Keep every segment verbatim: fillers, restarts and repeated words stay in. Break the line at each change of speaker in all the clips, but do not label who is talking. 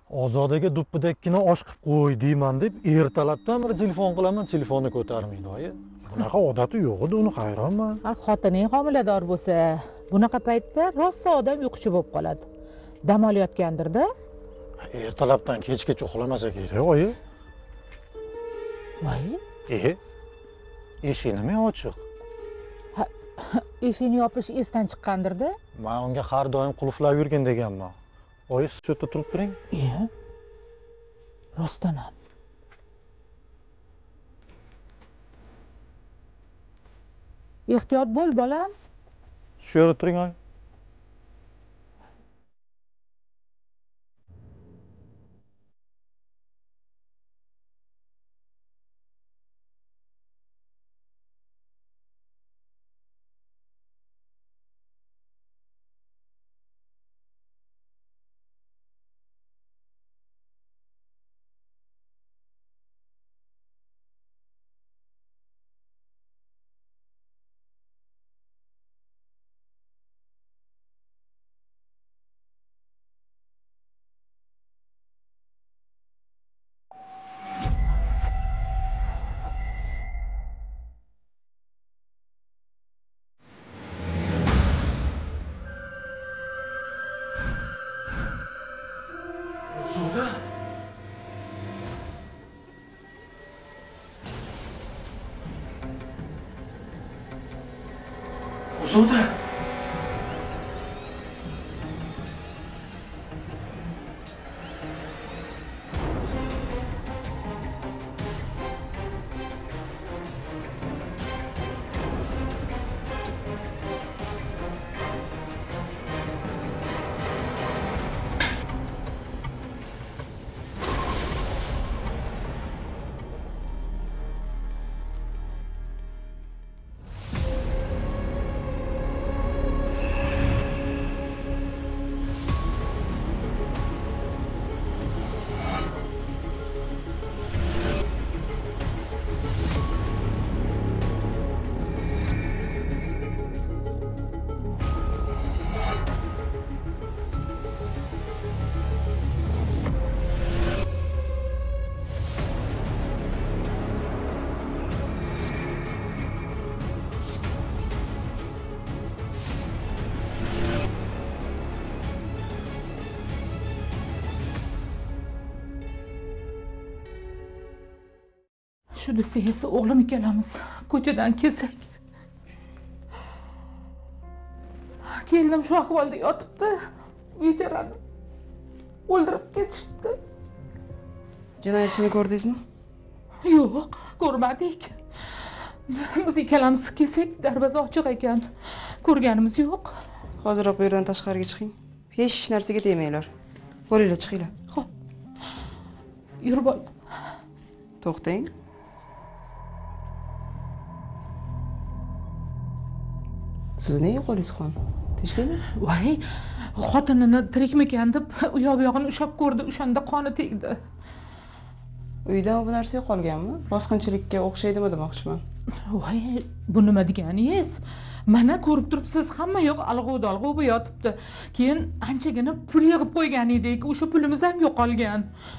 Ozodaga do'ppidakkina osh qilib qo'y deyman deb ertalabdan bir telefon qilaman, telefonni ko'tarmaydi oyi. Bunaqa odati yo'q edi, uni hayronman.
Ha, xotining homilador bo'lsa, bunaqa paytda rosa odam uyquchi bo'lib qoladi. Dam olayotgandir-da.
Ertalabdan kechgacha uxlamasa kerak oyi.
Voy,
E, eshik nima ochiq?
eshikni yopish esdan chiqqandir-da.
Men unga har doim qulflab yurgin deganman. Oyi, siz shu yerda turib turing.
E, rostdan ham. Ehtiyot bo'l, bolam.
Shu yerda turing oyi. Ozoda. Ozoda.
Shu desa esa o'g'lim ikkalamiz ko'chadan kelsak. Kelinim shu ahvolda yotibdi. Bechorani o'ldirib ketishdi.
Jinoyatchini ko'rdingizmi?
Yo'q, ko'rmadik. Biz ikkalamiz kelsak, darvoza ochiq ekan. Ko'rganimiz yo'q.
Hoziroq bu yerdan tashqariga chiqing. Hech narsaga tegmanglar. Bo'linglar, chiqinglar.
Xo'p. Yur bolam.
To'xtang. Sizning qo'lingiz qon. Tinchlikmi?
Voy, xotinini tirikmikan deb u yoq bu yog'ini ushlab ko'rdi, o'shanda qoni tegdi.
Uydan bu narsa qolganmi? Bosqinchilikka o'xshaydimi demoqchiman.
Voy, bu nima deganingiz? Mana ko'rib turibsiz, hamma yoq alg'u-dalg'u bo'lib yotibdi. Keyin anchagina pul yig'ib qo'ygan edik, o'sha pulimiz ham yo'qolgan.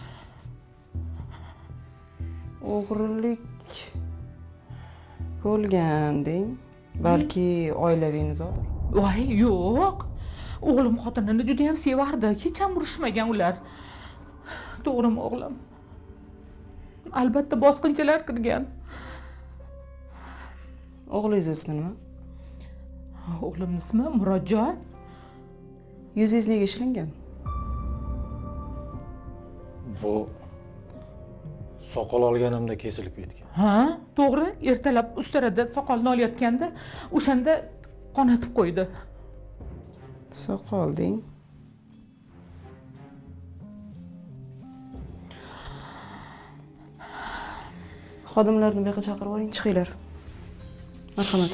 O'g'rilik bo'lgan deng. Balki oilaviy nizodir.
Voy, yo'q. O'g'lim xotinini juda ham sevardi. Hech ham urushmagan ular. To'g'rimi o'g'lim? Albatta bosqinchilar kirgan.
O'g'lingiz ismi nima?
O'g'limning ismi Murodjon.
Yuzingiz nega ishlangan?
Bu soqol olganimda kesilib ketgan.
Ha, to'g'ri. Ertalab ustarada soqolni olayotganda o'shanda qonatib qo'ydi.
Soqol deng. Xodimlarni bu yoqqa chaqirib oling, chiqinglar. Marhamat.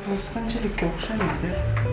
Bosqinchilikka o'xshamaydi.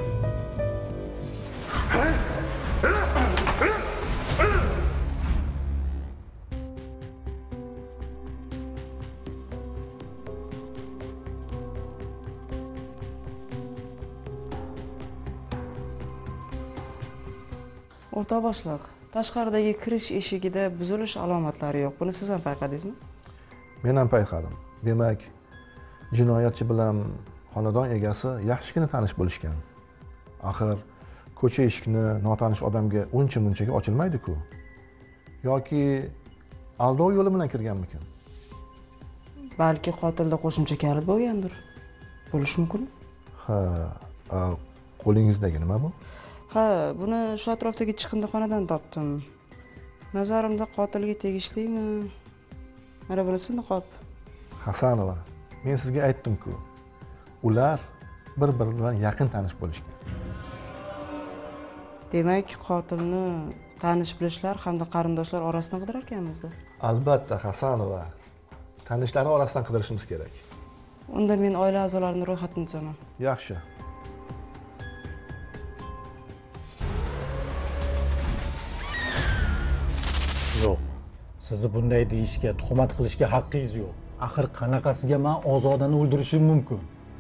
O'rta boshliq, tashqaridagi kirish eshigida buzilish alomatlari yo'q. Buni siz ham payqadingizmi?
Men ham payqadim. Demak, jinoyatchi bilan xonadon egasi yaxshigina tanish bo'lishgan. Axir ko'cha eshikni notanish odamga uncha-munchaga ochilmaydi-ku. Yoki aldov yo'li bilan kirganmikin?
Balki qotilda qo'shimcha kalit bo'lgandir. Bo'lishi mumkin.
Ha, qo'lingizdagi nima bu?
Ha, buni shu atrofdagi chiqindixonadan topdim. Nazarimda qotilga tegishlimi? Mana bunisi niqob.
Hasanova, men sizga aytdim-ku. Ular bir-biri bilan yaqin tanish bo'lishgan.
Demak, qotilni tanish bilishlar hamda qarindoshlar orasidan qidirar ekanmiz-da.
Albatta, Hasanova. Tanishlari orasidan qidirishimiz kerak.
Unda men oila a'zolarini ro'yxatdan tuzaman.
Yaxshi.
Yo'q. Sizni bunday deyishga, tuhmat qilishga haqqingiz yo'q. Axir qanaqasiga men Ozodani o'ldirishim mumkin?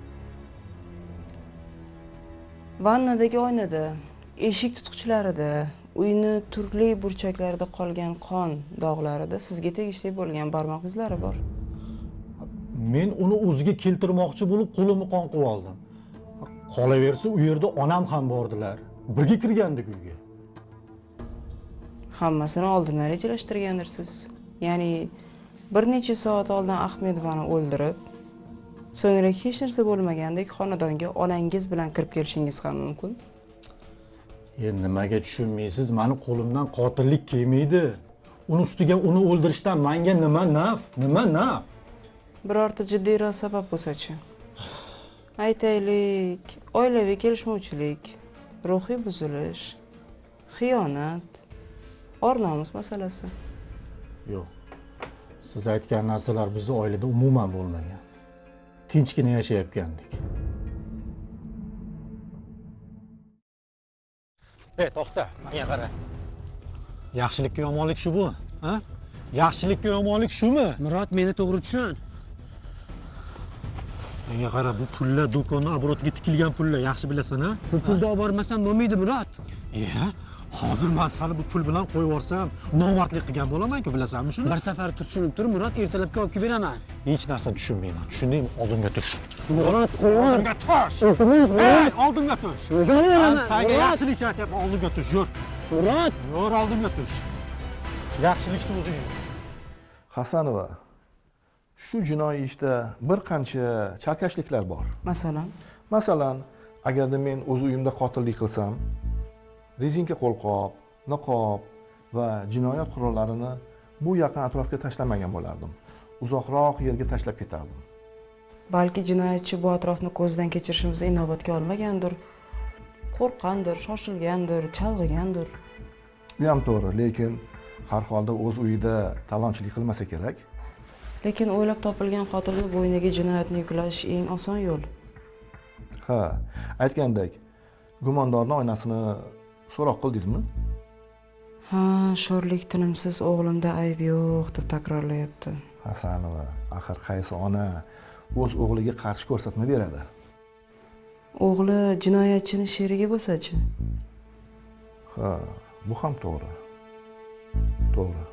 Vannadagi oynada, eshik tutqichlarida, uyni turli burchaklarida qolgan qon dog'larida sizga tegishli bo'lgan barmoq izlari bor.
Men uni o'ziga keltirmoqchi bo'lib qo'limni qon qilib oldim. Qolaversa, u yerda onam ham bordilar. Birga kirgandik uyga.
Hammasini oldindan rejalashtirgandirsiz. Ya'ni bir necha soat oldin Ahmedovani o'ldirib, so'ngra hech narsa bo'lmagandek xonadonga onangiz bilan kirib kelishingiz ham mumkin.
Endi nimaga tushunmaysiz? Meni qo'limdan qotillik kelmaydi. Uni ustiga uni o'ldirishdan menga nima naf? Nima naf?
Birorta jiddiyroq sabab bo'lsa-chi? Aytaylik, oilaviy kelishmovchilik, ruhiy buzilish, xiyonat, or-nomus masalasi.
Yo'q. Siz aytgan narsalar bizning oilada umuman bo'lmagan. Tinchgina yashayotgandik. Ey, to'xta, menga qara. Yaxshilikka yomonlik shu bu, ha? Yaxshilikka yomonlik shumi?
Murod, meni to'g'ri tushun.
Menga qara, bu pullar do'konni oborotiga tikilgan pullar, yaxshi bilasan, ha?
Bu pulni olib bormasam bo'lmaydi, Murod.
Iya, hozir men seni bu pul bilan qo'yib yuborsam, nomardlik qilgan bo'laman-ku, bilasanmi shuni?
Bir safar tushunib tur, Murod, ertalabga olib kelib beraman.
Hech narsa tushunmayman. Tushundingmi? Oldimga tush.
Murod, qo'y.
Oldimga tush. Ey, oldimga tush. Men senga yaxshilik aytyapman, oldimga tush, yur.
Murod,
Yur, oldimga tush. Yaxshilikchi o'zing.
Hasanova, shu jinoiy ishda bir qancha chalkashliklar bor.
Masalan,
Masalan, agarda men o'z uyimda qotillik qilsam, rezinka qo'lqop, niqob va jinoyat qurollarini bu yaqin atrofga tashlamagan bo'lardim. Uzoqroq yerga tashlab ketardim.
balki jinoyatchi bu atrofni ko'zdan kechirishimizni inobatga olmagandir. Qo'rqqandir, shoshilgandir, chalg'igandir.
Bu ham to'g'ri, lekin har holda o'z uyida talonchilik qilmasa kerak.
Lekin o'ylab topilgan qotilni bo'yniga jinoyatni yuklash eng oson yo'l.
Ha, aytgandek, gumondorning oynasini so'roq qildingizmi?
Ha, sho'rlik tinimsiz o'g'limda ayb yo'q deb takrorlayapti.
Hasanova, axir qaysi ona o'z o'g'liga qarshi ko'rsatma beradi?
O'g'li jinoyatchini sherigi bo'lsa-chi?
Ha, bu ham to'g'ri. To'g'ri.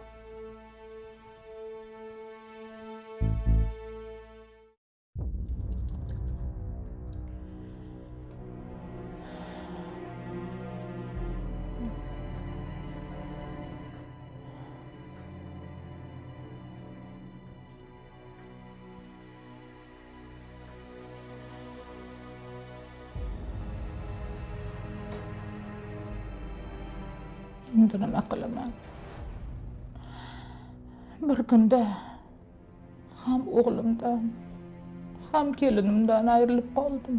Endi nima qilaman? Bir kunda ham o'g'limdan, ham kelinimdan ayrilib qoldim.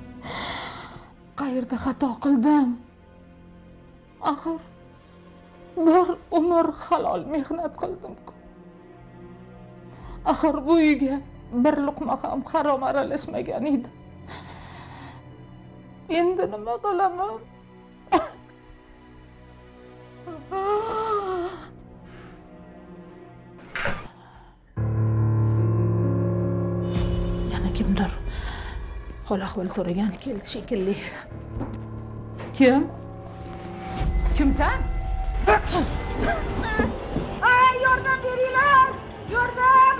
Qayerda xato qildim? Axir bir umr halol mehnat qildim. Axir bu uyga bir luqma ham harom aralashmagan edi. Endi nima qilaman? Yana kimdir hol ahvol so'ragan keldi shekilli. Kim? Kimsan? Ay, yordam beringlar! Yordam!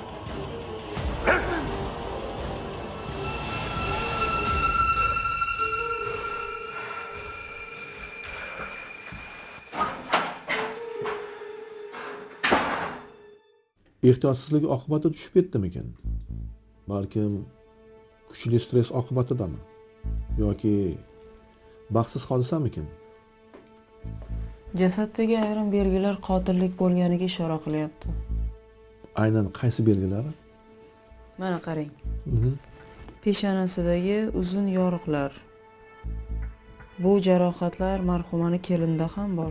Ehtiyotsizlik oqibatida tushib ketdimikin? Balkim kuchli stress oqibatidami? Yoki baxtsiz hodisamikin?
Jasaddagi ayrim belgilar qotillik bo'lganiga ishora qilyapti.
Aynan qaysi belgilari?
Mana qarang. Peshonasidagi uzun yoriqlar. Bu jarohatlar marhumani kelinida ham bor.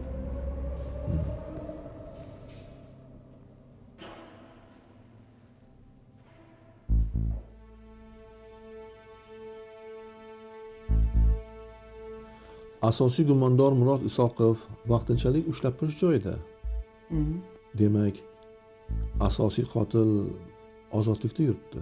Asosiy gumondor Murod Isoqov vaqtinchalik ushlab turish joyida. Demak, asosiy qotil ozodlikda yuribdi.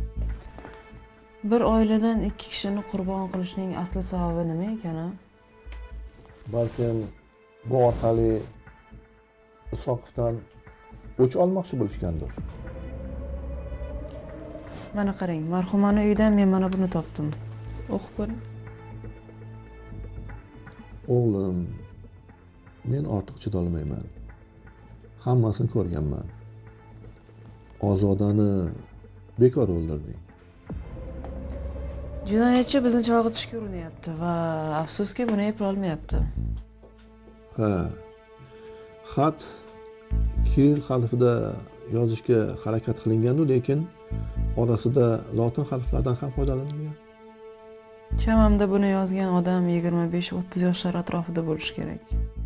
Bir oiladan ikki kishini qurbon qilishning asl sababi nima ekan?
Balkim bu orqali Isoqovdan o'ch olmoqchi bo'lishgandir.
Mana qarang, marhumani uyidan men mana buni topdim. O'qib ko'ring.
O'g'lim, men ortiq chidolmayman. Hammasini ko'rganman. Ozodani bekor o'ldirding.
Jinoyatchi bizni chalg'itishga urinyapti va afsuski buni eplolmayapti.
Ha. Xat Kiril harfida yozishga harakat qilingan-ku, lekin orasida lotin harflaridan ham foydalanilgan.
Chamamda buni yozgan odam yigirma besh o'ttiz yoshlar atrofida bo'lishi kerak.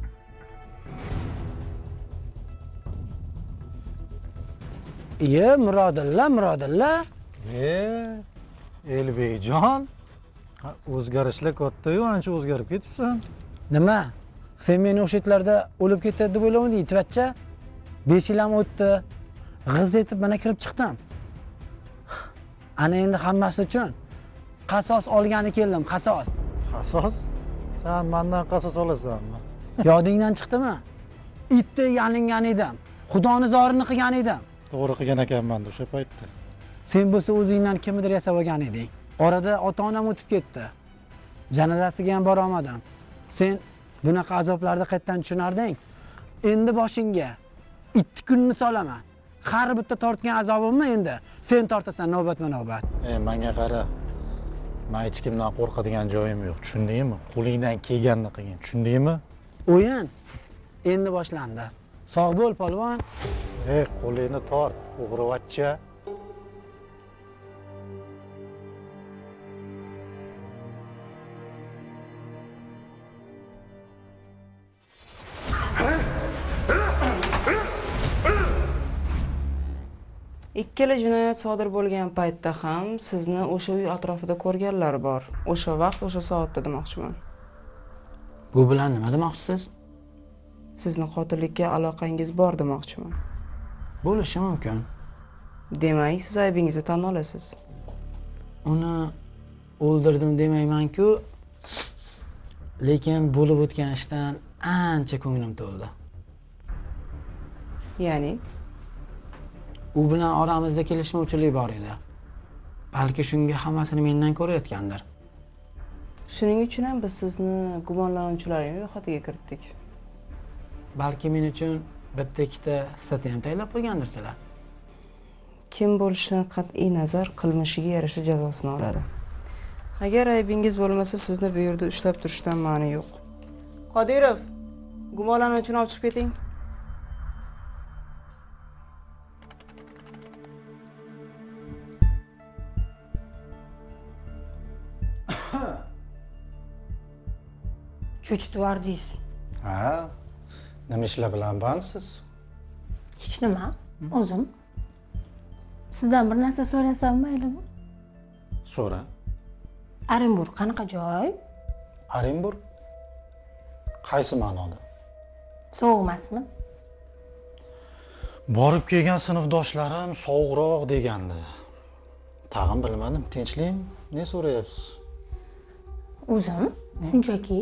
Iye, Murodilla, Murodilla.
E, Elbekjon, o'zgarishlar katta-yu, ancha o'zgarib ketibsan.
Nima? Sen meni o'sha yerlarda o'lib ketadi deb o'ylavding, itvachcha? besh yil ham o'tdi. G'iz etib mana kirib chiqdim. Ana endi hammasi uchun qasos olgani keldim, qasos.
Qasos? Sen mendan qasos olasanmi?
Yodingdan chiqdimi? Itni yalingan edim. Xudoni zorini qilgan edim.
To'g'ri qilgan ekanman o'sha paytda.
Sen bo'lsa o'zingdan kimnidir yasab olgan eding. Orada ota-onam o'tib ketdi. Janozasiga ham bora olmadim. Sen bunaqa azoblarni qayerdan tushunarding? Endi boshingga ikki kunni solaman. Har bitta tortgan azobimni endi sen tortasan navbatma-navbat.
E, menga qara. Men hech kimdan qo'rqadigan joyim yo'q, tushundingmi? Qo'lingdan kelganini qilgin, tushundingmi?
O'yin endi boshlandi. Sog' bo'l, polvon.
E, qo'lingni tort, o'g'rivachcha.
Ikkala jinoyat sodir bo'lgan paytda ham sizni o'sha uy atrofida ko'rganlar bor. O'sha vaqt, o'sha soatda demoqchiman.
Bu bilan nima demoqchisiz?
Sizni qotillikka aloqangiz bor demoqchiman.
Bo'lishi mumkin.
Demak, siz aybingizni tan olasiz.
Uni o'ldirdim demayman-ku, lekin bo'lib o'tgan ishdan ancha ko'nglim to'ldi.
Ya'ni
U bilan oramizda kelishmovchilik bor edi. Balki shunga hammasini mendan ko'rayotgandir.
Shuning uchun ham biz sizni gumonlanuvchilarning ro'yxatiga kiritdik.
Balki men uchun bitta ikkita hissatni ham tayyorlab qo'ygandirsizlar.
Kim bo'lishidan qat'iy nazar qilmishiga yarasha jazosini oladi. Agar aybingiz bo'lmasa, sizni bu yerda ushlab turishdan ma'ni yo'q. Qodirov, gumonlanuvchini olib chiqib keting.
Cho'chitib yubordingiz.
Ha,
Nima ishlar bilan bandsiz?
Hech nima. O'zim. Sizdan bir narsa so'rasam maylimi?
So'ra.
Orenburg qanaqa joy?
Orenburg? Qaysi ma'noda?
Sovuq emasmi?
Borib kelgan sinfdoshlarim sovuqroq degandi. Tag'in bilmadim, tinchlikmi? Ne so'rayapsiz?
O'zim shunchaki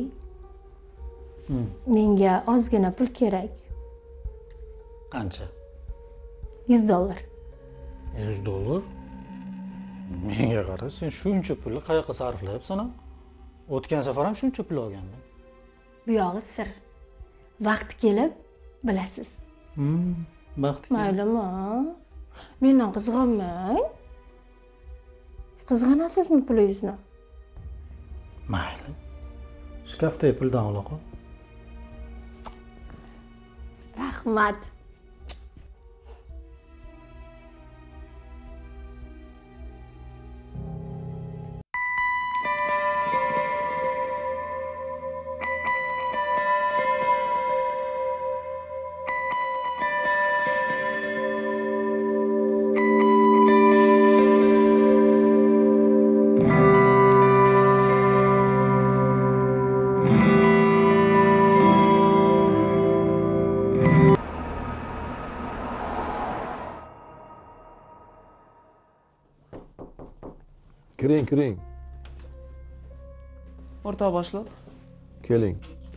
menga ozgina pul kerak.
Qancha?
yuz dollar.
yuz dollar? Menga qara, sen shuncha pulni qayoqqa sarflayapsan? O'tgan safar ham shuncha pul olgandim.
Bu yog'i sir. Vaqti kelib bilasiz.
Hmm, baxti.
Maylimi? Mendan qizg'anmang. Qizg'anasizmi pulingizni?
Mayli. Shkafdagi puldan aloqa.
Rahmat.
Kiring, kiring.
O'rtoq boshliq.
Keling.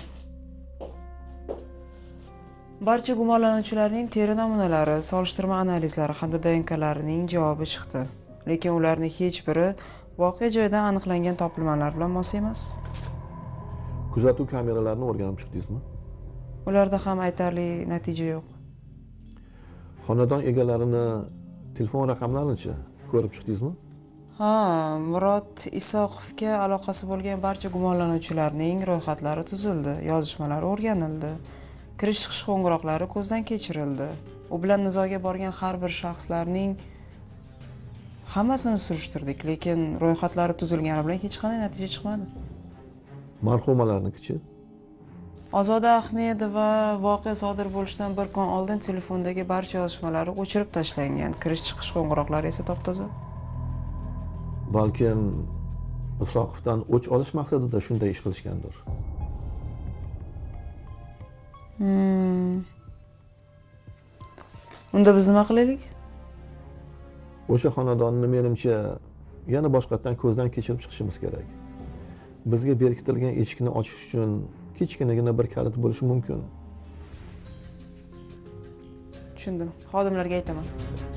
Barcha gumonlanuvchilarning teri namunalari, solishtirma analizlari hamda D N Klarining javobi chiqdi. Lekin ularning hech biri voqea joyidan aniqlangan topilmalar bilan mos emas.
Kuzatuv kameralarini o'rganib chiqdingizmi?
Ularda ham aytarli natija yo'q.
Xonadon egalarini telefon raqamlarini-chi ko'rib chiqdingizmi?
Ha, Murod Isoqovga aloqasi bo'lgan barcha gumonlanuvchilarning ro'yxatlari tuzildi, yozishmalari o'rganildi, kirish-chiqish qo'ng'iroqlari ko'zdan kechirildi. U bilan nizoga borgan har bir shaxslarning hammasini surishtirdik, lekin ro'yxatlari tuzilgani bilan hech qanday natija chiqmadi.
Marhumalarnikichi?
Ozoda Ahmedova voqea sodir bo'lishidan bir kun oldin telefondagi barcha yozishmalari o'chirib tashlangan, kirish-chiqish qo'ng'iroqlari esa top-toza.
Balkim Isoqovdan o'ch olish maqsadida shunday ish qilishgandir.
Hmm. Unda biz nima qilaylik?
O'sha xonadonni menimcha yana boshqatdan ko'zdan kechirib chiqishimiz kerak. Bizga berkitilgan eshikni ochish uchun kichkinagina bir kalit bo'lishi mumkin.
Tushundim. Xodimlarga aytaman.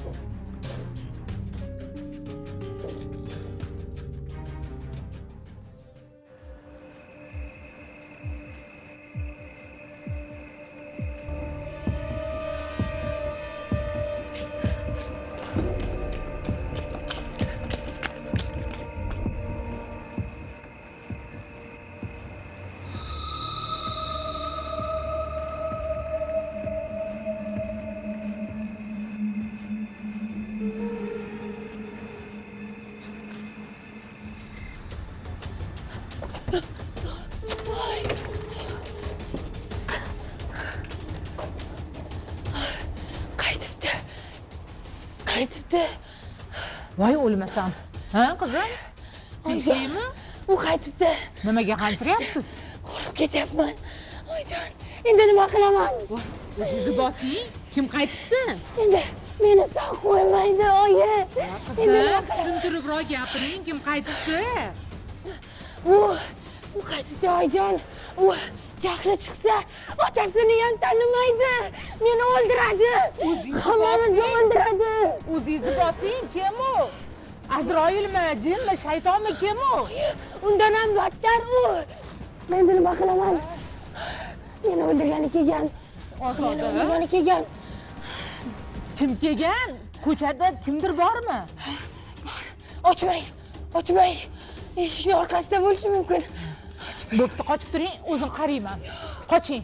Qaytibdi. Qaytibdi. Voy o'lmasam. Ha, qizim? Tinchlikmi?
U qaytibdi.
Nimaga qantiryapsiz?
Qo'rqib ketyapman. Oyijon, endi nima qilaman?
O'zingizni bosing. Kim qaytibdi?
Endi meni sog' qo'ymaydi, oyi. Endi nima
Qizim, tushuntiribroq gapiring. Kim qaytibdi?
U u qaytibdi, oyijon. U jahli chiqsa, otasini ham tanimaydi. Meni o'ldiradi. Hammamizni o'ldiradi.
O'zingizni bosing. Kim u? Azroilmi, jinmi, shaytonmi, kim u?
Undan ham battar u. Endi nima qilaman? Meni o'ldirgani kelgan. Meni o'ldirgani kelgan.
Kim kelgan? Ko'chada kimdir bormi?
Bor. Ochmang. Ochmang. Eshikning orqasida bo'lishi mumkin.
Bo'pti, qochib turing, o'zim qarayman. Qoching.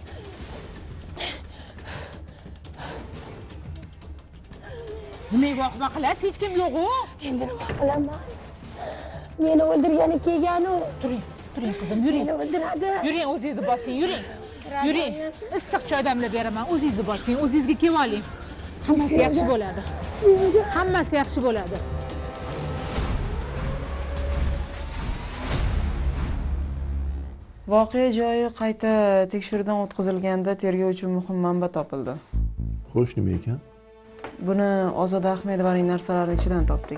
Nima voqea qilasiz? Hech kim yo'q-ku.
Endi nima qilaman? Meni o'ldirgani kelgan u.
Turing, turing qizim, yuring.
Meni o'ldiradi.
Yuring, o'zingizni bosing, yuring. Yuring, issiq choy damlab beraman. O'zingizni bosing, o'zingizga kelib oling. Hammasi yaxshi bo'ladi. Hammasi yaxshi bo'ladi.
Voqea joyi qayta tekshiruvdan o'tkazilganda tergov uchun muhim manba topildi.
Xo'sh, nima ekan?
Buni Ozoda Ahmedovaning narsalari ichidan topdik.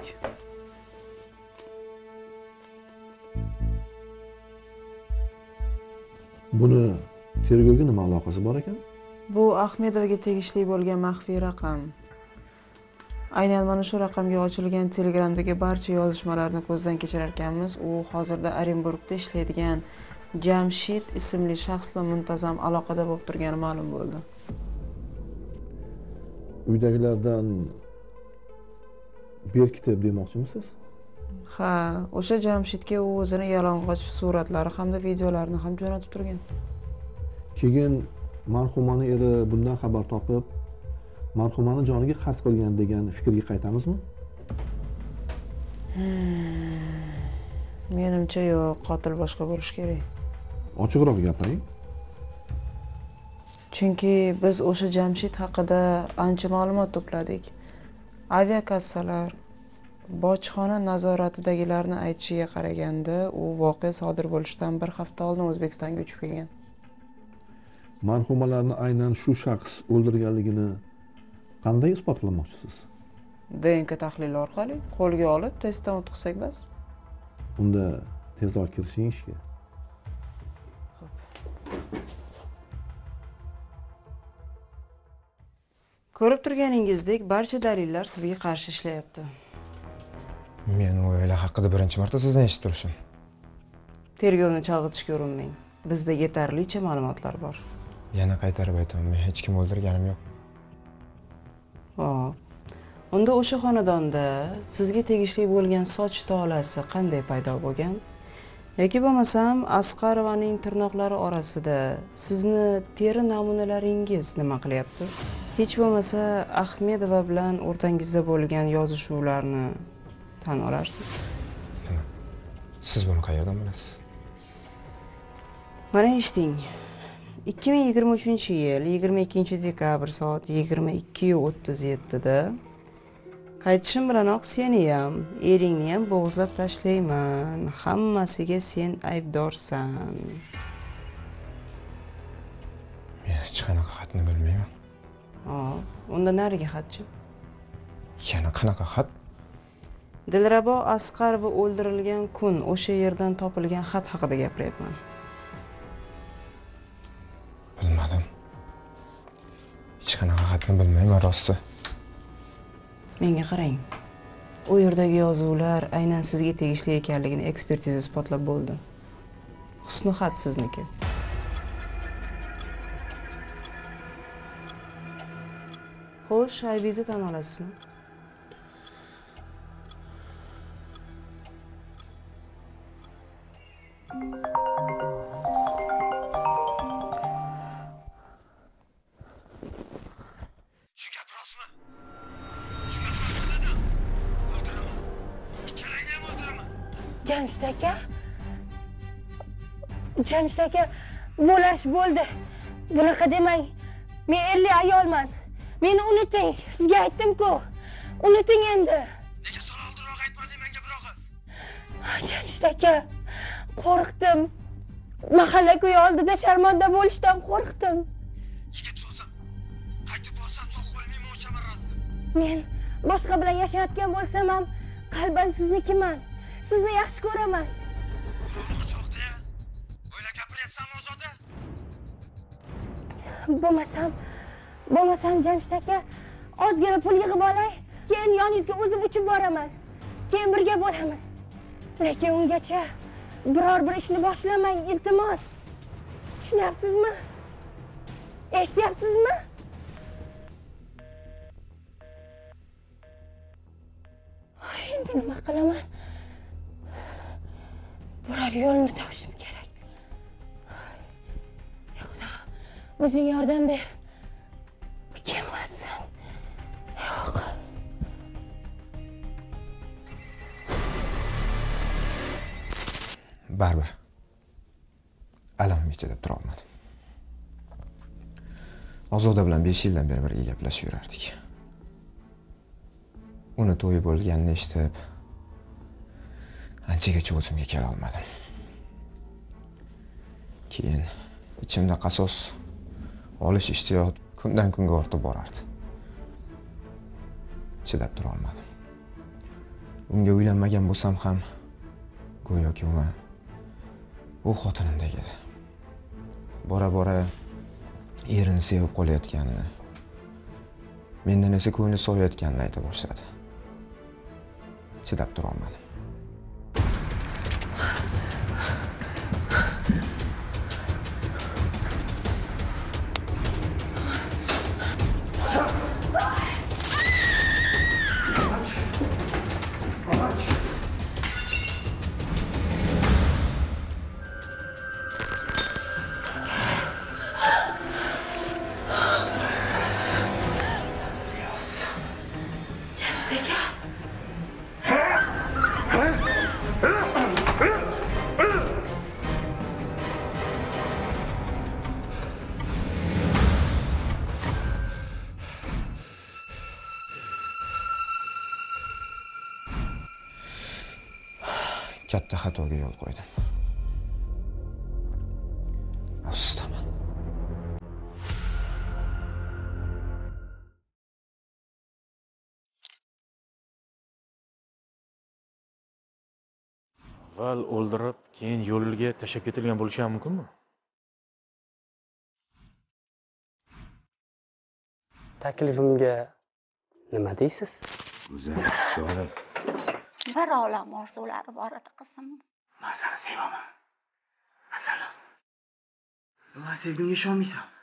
Buni tergovga nima aloqasi bor ekan?
Bu Ahmedovaga tegishli bo'lgan maxfiy raqam. Aynan mana shu raqamga ochilgan Telegramdagi barcha yozishmalarni ko'zdan kechirar ekanmiz. U hozirda Orenburgda ishlaydigan Jamshid ismli shaxs bilan muntazam aloqada bo'lib turgani ma'lum bo'ldi.
Uydagilardan berkitib demoqchimisiz?
Ha, o'sha Jamshidga u o'zini yalang'och suratlari hamda videolarini ham jo'natib turgan.
Keyin marhumani eri bundan xabar topib, marhumani joniga qasd qilgan degan fikrga qaytamizmi?
Hmm. Menimcha yo'q, qotil boshqa bo'lishi kerak.
Ochiqroq gapiring.
Chunki biz o'sha Jamshid haqida ancha ma'lumot to'pladik. Aviakassalar, bojxona nazoratidagilarni aytishiga qaraganda, u voqea sodir bo'lishidan bir hafta oldin O'zbekistonga uchib kelgan.
Marhumalarni aynan shu shaxs o'ldirganligini qanday isbotlamoqchisiz?
D N K tahlili orqali qo'lga olib testdan o'tkazsak bas.
Unda tezroq kirishing ishga.
Ko'rib turganingizdek, barcha dalillar sizga qarshi ishlayapti.
Men u oila haqida birinchi marta sizdan eshitib turishim.
Tergovni chalg'itishga urinmang. Bizda yetarlicha ma'lumotlar bor.
Yana qaytarib aytaman, men hech kim o'ldirganim yo'q.
Hop. Unda o'sha xonadonda sizga tegishli bo'lgan soch tolasi qanday paydo bo'lgan? Yoki bo'lmasam Asqarovaning tirnoqlari orasida sizni teri namunalaringiz nima qilyapti? Hech bo'lmasa Ahmedova bilan o'rtangizda bo'lgan yozishuvlarni tan olarsiz.
Nima? Siz buni qayerdan bilasiz?
Mana eshiting. ikki ming yigirma uchinchi yil yigirma ikkinchi dekabr soat yigirma ikki o'ttiz yetti da qaytishim bilanoq seni ham, eringni ham bo'g'izlab tashlayman. Hammasiga sen aybdorsan.
Men hech qanaqa xatni bilmayman.
Ha, unda nariga xatchi.
Yana qanaqa xat?
Dilrabo Asqarova o'ldirilgan kun o'sha yerdan topilgan xat haqida gapiryapman.
Bilmadim. Hech qanaqa xatni bilmayman rosti.
Menga qarang. U yerdagi yozuvlar aynan sizga tegishli ekanligini ekspertiza isbotlab bo'ldi. Husni xat sizniki. Xo'sh, aybingizni tan olasizmi?
Shu gap rostmi? Shu gap rostmi dedim. O'ldiraman. Ikkalangni ham o'ldiraman.
Jamshid aka. Jamshid aka, bo'lash bo'ldi. Bunaqa demang. Men erli ayolman. Meni unuting. Sizga aytdim-ku. Unuting endi.
Nega sal oldinroq aytmading menga bir og'iz?
Jamshid aka, qo'rqdim. Mahalla ko'yi oldida sharmanda bo'lishdan qo'rqdim.
Yigit so'zim. Qaytib borsam so'q qo'ymayman o'sha marrasi.
Men boshqa bilan yashayotgan bo'lsam ham qalban siznikiman. Sizni yaxshi ko'raman.
Birovni quchoqda-ya. O'ylab gapiryapsanmi Ozoda?
Bo'lmasam, bo'lmasam Jamshid aka, ozgina pul yig'ib olay, keyin yoningizga o'zim uchib boraman. Keyin birga bo'lamiz. Lekin ungacha biror bir ishni boshlamang, iltimos. Tushunyapsizmi? Eshityapsizmi? Endi nima qilaman? Biror yo'lni topishim kerak. Ey Xudo, o'zing yordam ber. Kelmasin. Yo'q.
Baribir. Alam ichida tura olmadim.
Ozoda bilan besh yildan beri birga gaplashib yurardik. Uni to'yi bo'lganini eshitib, anchagacha o'zimga kela olmadim. Keyin ichimda qasos olish ishtiyoqi kundan kunga ortib borardi. Chidab tura olmadim. Unga uylanmagan bo'lsam ham go'yoki u u xotinimdek edi. Bora-bora erini sevib qolayotganini, mendan esa ko'ngli sovayotganini ayta boshladi. Chidab tura olmadim. Katta xatoga yo'l qo'ydim. Afsusdaman.
Avval o'ldirib, keyin yo'lga tashlab ketilgan bo'lishi ham mumkinmi?
Taklifimga nima deysiz?
Go'zal, chiroyli.
Bir olam orzulari bor edi qizim.
Men seni sevaman. Asalim. Nima sevgimga ishonmaysan?